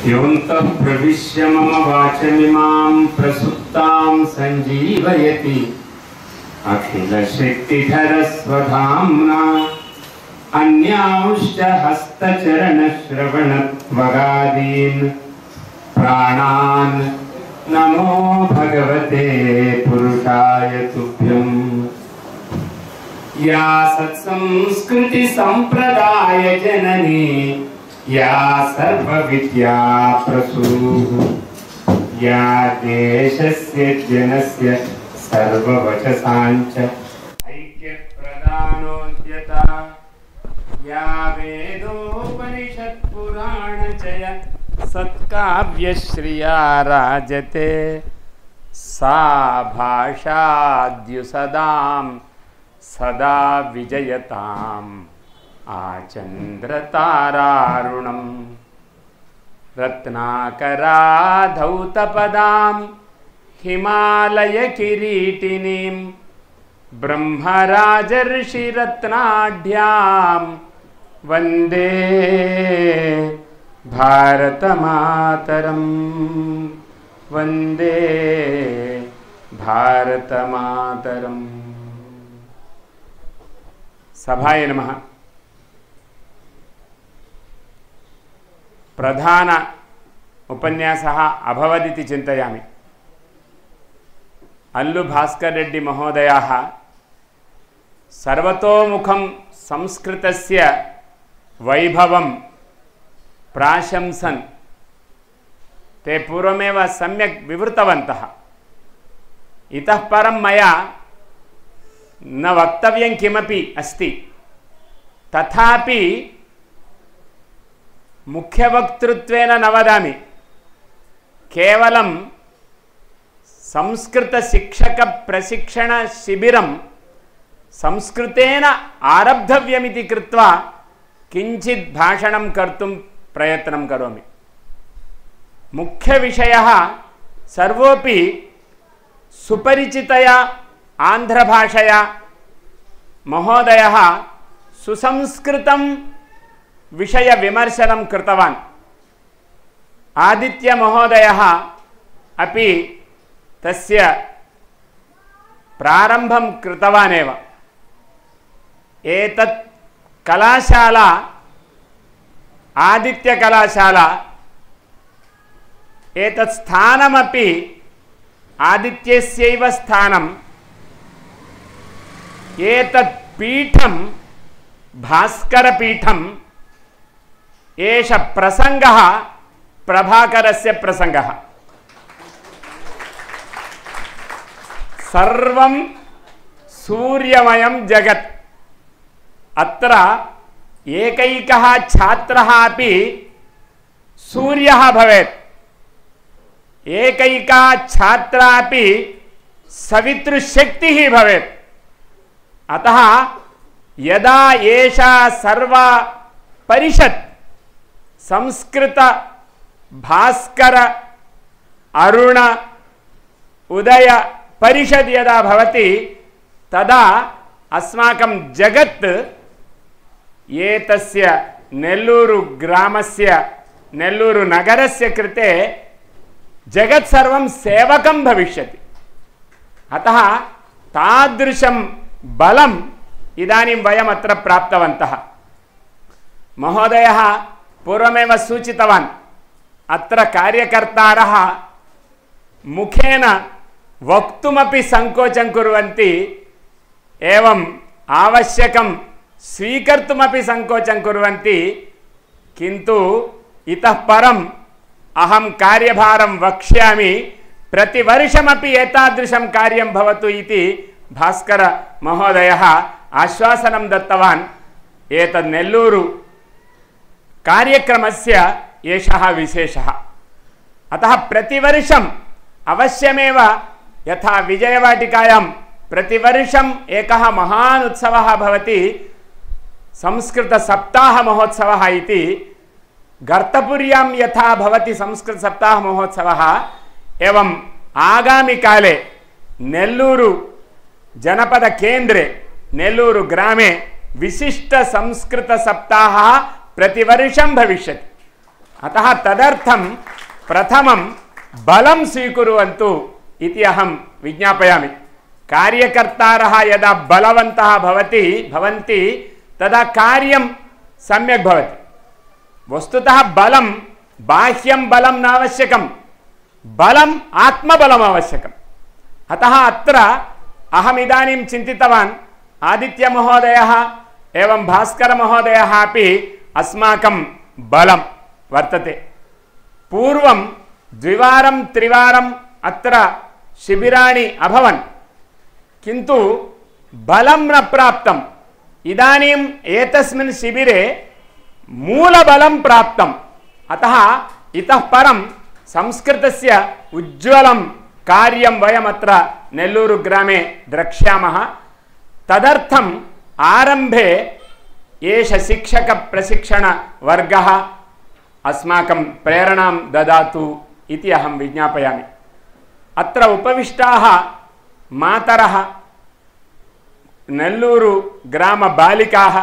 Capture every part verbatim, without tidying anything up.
योऽन्तः प्रविश्य मम वाचमिमां प्रसुप्तां सञ्जीवयति अखिलशक्तिधरस्वधाम्ना अन्यांश्च हस्तचरणश्रवणत्वगादीन् प्राणान् नमो भगवते पुरुषाय तुभ्यम्। या सत्संस्कृति संप्रदाय जननी या सर्वविद्या प्रसूः या देशस्य जनस्य सर्ववचसाञ्च ऐक्यप्रदानोद्यता या वेदोपनिषत्पुराणचय सत्काव्यश्रिया राजते सा भाषाद्युसदां सदा विजयताम् आचन्द्रतारारुणं रत्नाकराधौतपदां हिमालयकिरीटिनीं ब्रह्मराजर्षिरत्नाढ्यां वन्दे भारतमातरं वन्दे भारतमातरम्। सभाय नमः। प्रधान उपन्यासः अभवदिति चिन्तयामि। अल्लु भास्कर रेड्डी महोदयाः सर्वतोमुखं संस्कृतस्य वैभवं प्राशंसन् ते पूर्वमेव सम्यक् विवृतवन्तः। इतः परं मया न वक्तव्यं किमपि अस्ति। तथापि मुख्यवक्तृत्वेन न वदामि, केवलं संस्कृतशिक्षकप्रशिक्षणशिबिरं संस्कृतेन आरब्धव्यमिति कृत्वा किञ्चित् भाषणं कर्तुं प्रयत्नं करोमि। मुख्यविषयः सर्वोपि सुपरिचितया आन्ध्रभाषया महोदयः सुसंस्कृतं विषय विमर्शनं कृतवान्। आदित्य महोदयः अपि तस्य प्रारम्भं कृतवानेव। एतत् कलाशाला आदित्य कलाशाला एतत् स्थानमपि आदित्यस्यैव स्थानम्। एतत् पीठं भास्करपीठम्। एष प्रसंगः प्रभाकरस्य प्रसंगः। सर्वं सूर्यमयं जगत्। अत्र एकैकः छात्रः अपि सूर्यः भवेत्। एकैका छात्रा अपि सवितृशक्तिः भवेत्। अतः यदा एषा सर्वा परिषत् संस्कृत भास्कर अरुण उदय परिषद यदा भवति तदा अस्माकं जगत् एतस्य नेल्लूरु ग्रामस्य नेल्लूरु नगरस्य कृते जगत् सर्वं सेवकं भविष्यति। अतः तादृशं बलम् इदानीं वयम् अत्र प्राप्तवन्तः। महोदयः पूर्वमेव सूचितवान्, अत्र कार्यकर्तारः मुखेन वक्तुमपि संकोचं कुर्वन्ति, एवम् आवश्यकं स्वीकर्तुमपि संकोचं कुर्वन्ति। किन्तु इतः परम् अहं कार्यभारं वक्ष्यामि, प्रतिवर्षमपि एतादृशं कार्यं भवतु इति भास्कर महोदयः आश्वासनं दत्तवान्। एतत् नेल्लूरु कार्यक्रमस्य एषः विशेषः। अतः प्रतिवर्षम् अवश्यमेव यथा विजयवाटिकायां प्रतिवर्षम् एकः महान् उत्सवः भवति, संस्कृतसप्ताहमहोत्सवः इति। गर्तपुर्यां यथा भवति संस्कृतसप्ताहमहोत्सवः, एवम् आगामिकाले नेल्लूरु जनपदकेन्द्रे नेल्लूरु ग्रामे विशिष्ट संस्कृत सप्ताहः प्रतिवर्षं भविष्यति। अतः तदर्थं प्रथमं बलं स्वीकुर्वन्तु इति अहं विज्ञापयामि। कार्यकर्तारः यदा बलवन्तः भवति भवन्ति तदा कार्यं सम्यक् भवति। वस्तुतः बलं बाह्यं बलं नावश्यकं, बलम् आत्मबलम् आवश्यकम्। अतः अत्र अहमिदानीं चिन्तितवान्, आदित्यमहोदयः एवं भास्करमहोदयः अपि अस्माकं बलं वर्तते। पूर्वं द्विवारं त्रिवारम् अत्र शिबिराणि अभवन्, किन्तु बलं न प्राप्तम्। इदानीम् एतस्मिन् शिबिरे मूलबलं प्राप्तम्। अतः इतः परं संस्कृतस्य उज्ज्वलं कार्यं वयमत्र नेल्लूरु ग्रामे द्रक्ष्यामः। तदर्थम् आरम्भे एष शिक्षकप्रशिक्षणवर्गः अस्माकं प्रेरणां ददातु इति अहं विज्ञापयामि। अत्र उपविष्टाः मातरः, नेल्लूरु ग्रामबालिकाः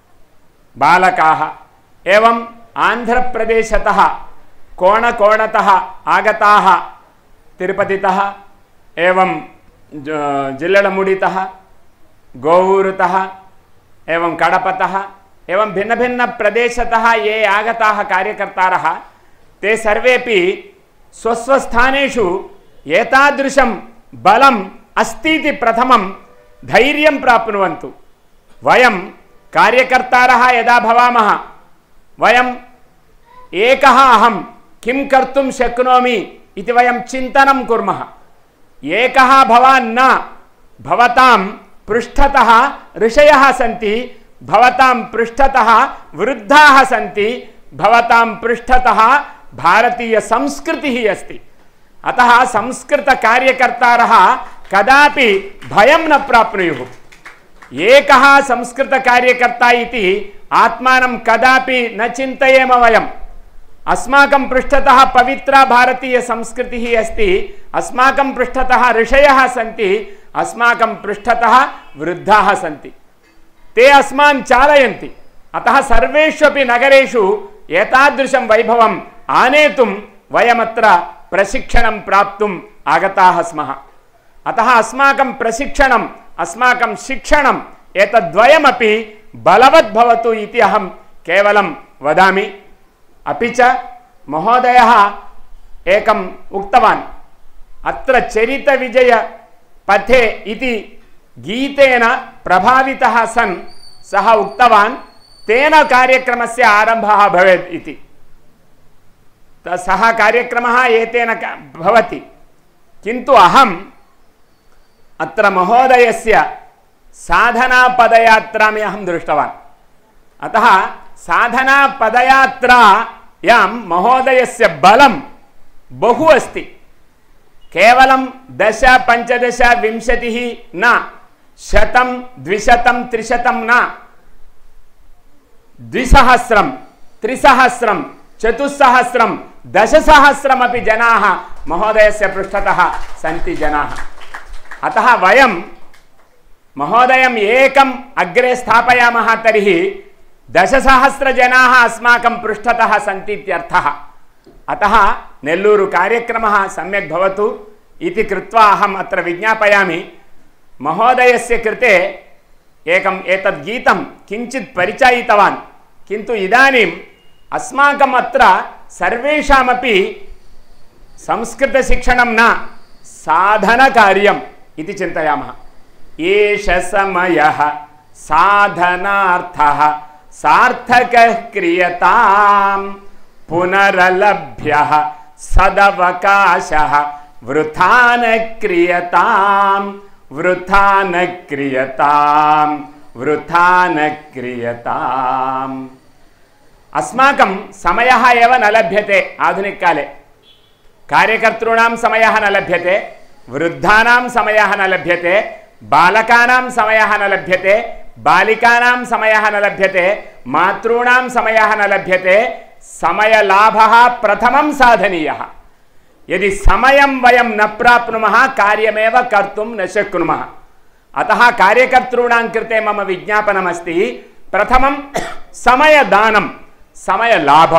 बालकाः एवं आन्ध्रप्रदेशतः कोणकोणतः आगताः, तिरुपतितः एवं जिल्लळमुडितः, गोवूरुतः एवं कडपतः एवं भिन्नभिन्नप्रदेशतः ये आगताः कार्यकर्तारः ते सर्वेपि स्वस्वस्थानेषु एतादृशं बलम् अस्तीति प्रथमं धैर्यं प्राप्नुवन्तु। वयं कार्यकर्तारः यदा भवामः वयम् एकः अहं किं कर्तुं शक्नोमि इति वयं चिन्तनं कुर्मः। एकः भवान् न, भवतां पृष्ठतः ऋषयः सन्ति, भवतां पृष्ठतः वृद्धाः सन्ति, भवतां पृष्ठतः भारतीय संस्कृतिः अस्ति। अतः संस्कृतकार्यकर्तारः कदापि भयं न प्राप्नुयुः। एकः संस्कृतकार्यकर्ता इति आत्मानं कदापि न चिन्तयेम वयम्। अस्माकं पृष्ठतः पवित्रा भारतीय संस्कृतिः अस्ति, अस्माकं पृष्ठतः ऋषयः सन्ति, अस्माकं पृष्ठतः वृद्धाः सन्ति, ते अस्मान् चालयन्ति। अतः सर्वेष्वपि नगरेषु एतादृशं वैभवम् आनेतुं वयमत्र प्रशिक्षणं प्राप्तुम् आगताः स्मः। अतः अस्माकं प्रशिक्षणम् अस्माकं शिक्षणम् एतद्वयमपि बलवत् भवतु इति अहं केवलं वदामि। अपि च महोदयः एकम् उक्तवान्, अत्र चरितविजय पथे इति गीतेन प्रभावितः सन् सः उक्तवान् तेन कार्यक्रमस्य आरम्भः भवेत् इति। सः कार्यक्रमः एतेन भवति, किन्तु अहम् अत्र महोदयस्य साधनापदयात्राम् अहं दृष्टवान्। अतः साधनापदयात्रायां महोदयस्य बलं बहु अस्ति। केवलं दश पञ्चदश विंशतिः न, शतं द्विशतं त्रिशतं न, द्विसहस्रं त्रिसहस्रं चतुस्सहस्रं दशसहस्रमपि जनाः महोदयस्य पृष्ठतः सन्ति जनाः। अतः वयं महोदयम् एकम् अग्रे स्थापयामः तर्हि दशसहस्रजनाः अस्माकं पृष्ठतः सन्ति इत्यर्थः। अतः नेल्लूरु कार्यक्रमः सम्यक् भवतु इति कृत्वा अहम् अत्र विज्ञापयामि। महोदयस्य कृते एकम् एतद् गीतं किञ्चित् परिचयितवान्, किन्तु इदानीम् अस्माकम् अत्र सर्वेषामपि संस्कृतशिक्षणं न, साधनकार्यम् इति चिन्तयामः। एष समयः साधनार्थः सार्थकः क्रियतां, पुनरलभ्यः सदवकाशः वृथा न क्रियतां, वृथा न क्रियतां, वृथा न क्रियताम्। अस्माकं समयः एव न लभ्यते आधुनिककाले। कार्यकर्तॄणां समयः न लभ्यते, वृद्धानां समयः न लभ्यते, बालकानां समयः न लभ्यते, बालिकानां समयः न लभ्यते, मातॄणां समयः न लभ्यते। समयलाभः प्रथमं साधनीयः। यदि समयं वयं न प्राप्नुमः कार्यमेव कर्तुं न शक्नुमः। अतः कार्यकर्तॄणां कृते मम विज्ञापनमस्ति, प्रथमं समयदानं, समयलाभं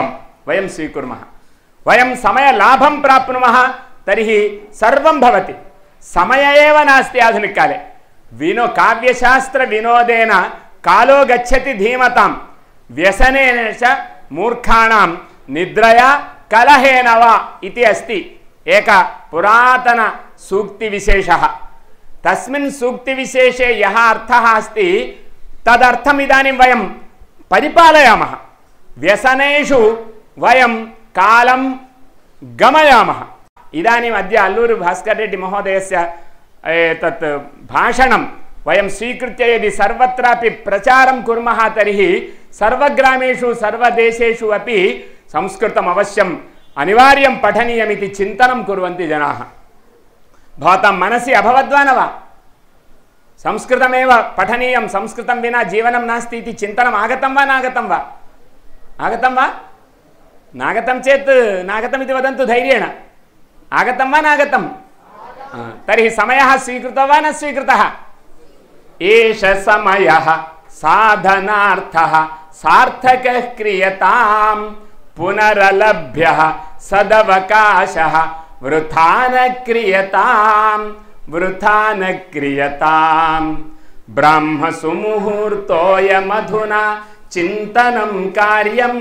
वयं स्वीकुर्मः वयं समयलाभं प्राप्नुमः तर्हि सर्वं भवति समय एव नास्ति आधुनिककाले विनो काव्यशास्त्रविनोदेन कालो गच्छति धीमतां व्यसनेन च मूर्खाणां निद्रया कलहेन वा इति अस्ति एक पुरातन सूक्तिविशेषः तस्मिन् सूक्तिविशेषे यः अर्थः अस्ति तदर्थम् इदानीं वयं परिपालयामः व्यसनेषु वयं कालं गमयामः इदानीम् अद्य अल्लूरु भास्कर रेड्डी महोदयस्य तत् भाषणं वयं स्वीकृत्य यदि सर्वत्रापि प्रचारं कुर्मः तर्हि सर्वग्रामेषु सर्वदेशेषु अपि संस्कृतम् अवश्यम् अनिवार्यं पठनीयमिति चिन्तनं कुर्वन्ति जनाः भवतां मनसि अभवद्वा न वा संस्कृतमेव पठनीयं संस्कृतं विना जीवनं नास्ति इति चिन्तनम् आगतं वा नागतं वा आगतं वा नागतं चेत् नागतम् इति वदन्तु धैर्येण आगतं वा नागतं तर्हि समयः स्वीकृतः वा न स्वीकृतः एष समयः साधनार्थः सार्थकः क्रियतां पुनरलभ्यः सदवकाशः वृथा न क्रियतां वृथा न क्रियतां ब्रह्म सुमुहूर्तोऽयमधुना चिन्तनं कार्यं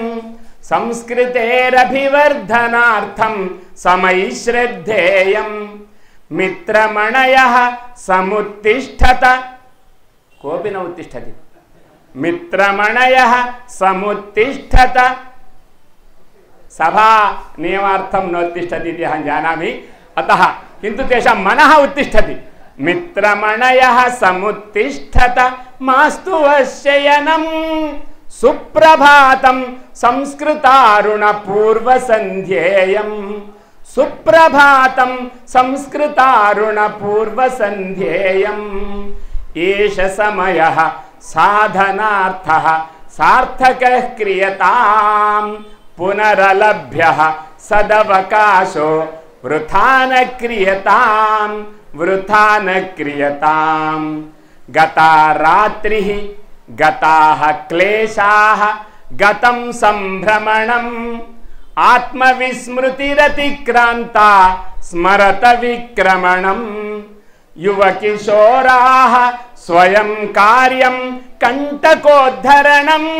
संस्कृतेरभिवर्धनार्थं समैश्रद्धेयं मित्रमणयः समुत्तिष्ठत कोऽपि न उत्तिष्ठति मित्रमणयः समुत्तिष्ठत सभा नियमार्थं नोत्तिष्ठति इति अहं जानामि अतः किन्तु तेषां मनः उत्तिष्ठति मित्रमणयः समुत्तिष्ठत मास्तु वश्ययनं सुप्रभातं संस्कृतारुणपूर्वसन्ध्येयं सुप्रभातं संस्कृतारुणपूर्वसन्ध्येयम् एष समयः साधनार्थः सार्थकः क्रियतां पुनरलभ्यः सदवकाशो वृथा न क्रियतां वृथा न क्रियतां गता रात्रिः गताः क्लेशाः गतं सम्भ्रमणम् आत्मविस्मृतिरतिक्रान्ता स्मरत विक्रमणम् युवकिशोराः स्वयं कार्यं कण्टकोद्धरणम्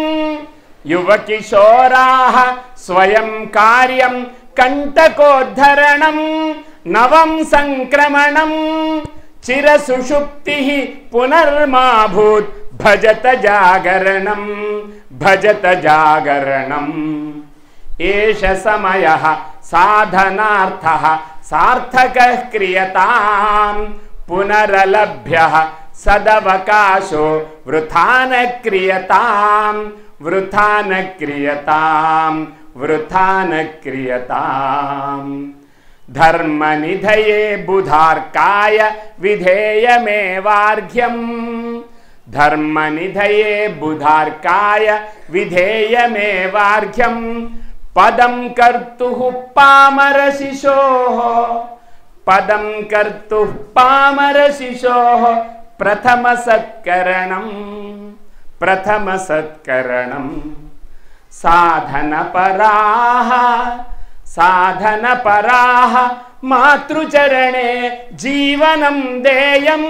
युवकिशोराः स्वयं कार्यं कण्टकोद्धरणम् नवं संक्रमणम् चिरसुषुप्तिः पुनर्माभूत् भजत जागरणम् भजत जागरणम् एष समयः साधनार्थः सार्थकः क्रियतां पुनरलभ्यः सदवकाशो वृथा न क्रियतां वृथा न क्रियतां वृथा न क्रियतां धर्मनिधये बुधार्काय विधेयमेवार्घ्यम् धर्मनिधये बुधार्काय विधेयमेवार्घ्यम् पदं कर्तुः पामरशिशोः पदं कर्तुः पामरशिशोः प्रथमसत्करणम् प्रथमसत्करणम् साधनपराः साधनपराः मातृचरणे जीवनं देयम्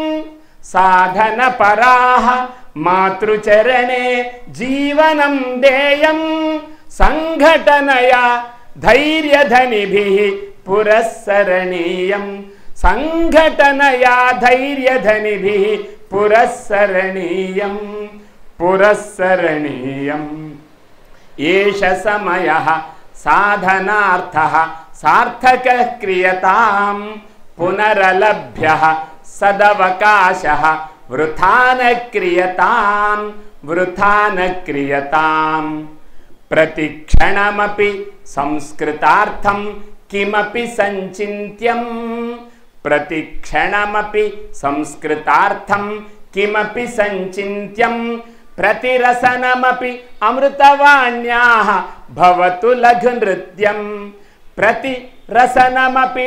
साधनपराः मातृचरणे जीवनं देयम् संघटनया धैर्यधनिभिः पुरस्सरणीयम् संघटनया धैर्यधनिभिः पुरस्सरणीयम् पुरस्सरणीयम् एष समयः साधनार्थः सार्थकः क्रियतां पुनरलभ्यः सदवकाशः वृथा न क्रियतां वृथा न क्रियतां प्रतिक्षणमपि संस्कृतार्थं किमपि संचिन्त्यं प्रतिक्षणमपि संस्कृतार्थं किमपि संचिन्त्यं प्रतिरसनमपि अमृतवाण्याः भवतु लघुनृत्यं प्रतिरसनमपि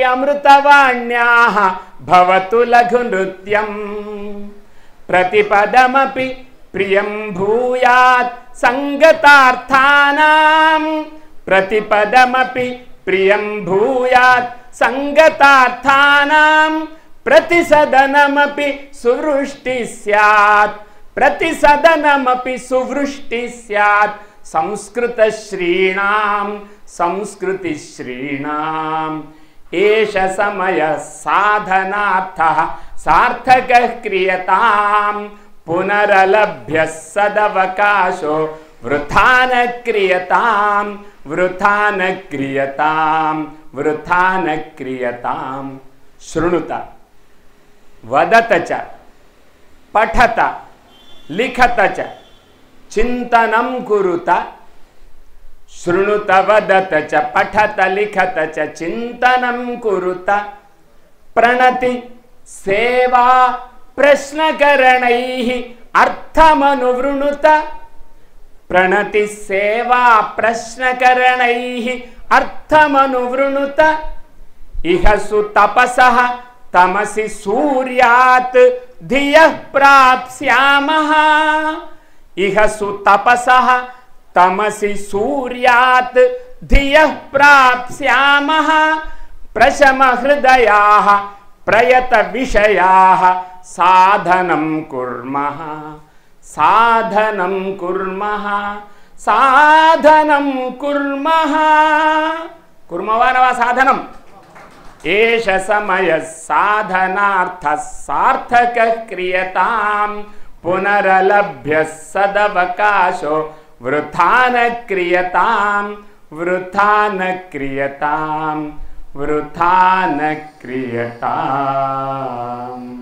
अमृतवाण्याः भवतु लघुनृत्यं प्रतिपदमपि ప్రియం భూయాత్ సంగతార్థానాం ప్రతిపదమపి ప్రియం భూయాత్ సంగతార్థానాం ప్రతిసదనమపి సువృష్టి స్యాత్ ప్రతిసదనమపి సువృష్టి స్యాత్ సంస్కృత శ్రీణాం సంస్కృతి శ్రీణాం ఏష సమయ సాధనార్థః సార్థకః క్రియతాం పునరలభ్య సదవకాశో వృథా న క్రియతాం వృథా న క్రియతాం వృథా న క్రియతాం. శృణుత వదత చ పఠత లిఖత చ చింతనం కురుత. శృణుత వదత చ పఠత లిఖత చ చింతనం కురుత. ప్రణతి సేవా ప్రశ్నకరణైః అర్థమనువృణుత. ప్రణతి సేవా ప్రశ్నకరణైః అర్థమనువృణుత. ఇహసు తపసః తమసి సూర్యాత్ ధియః ప్రాప్స్యామః. ఇహసు తపసః తమసి సూర్యాత్ ధియః ప్రాప్స్యామః. ప్రశమ హృదయాః ప్రయత విషయాః సాధనం కుర్మః సాధనం కుర్మః సాధనం కుర్మః. కుర్మవానవా సాధనం. ఏష సమయ సాధనార్థ సార్థకః క్రియతాం పునరలభ్య సదవకాశో వృథా న క్రియతాం వృథా న క్రియతాం వృథా న క్రియతాం.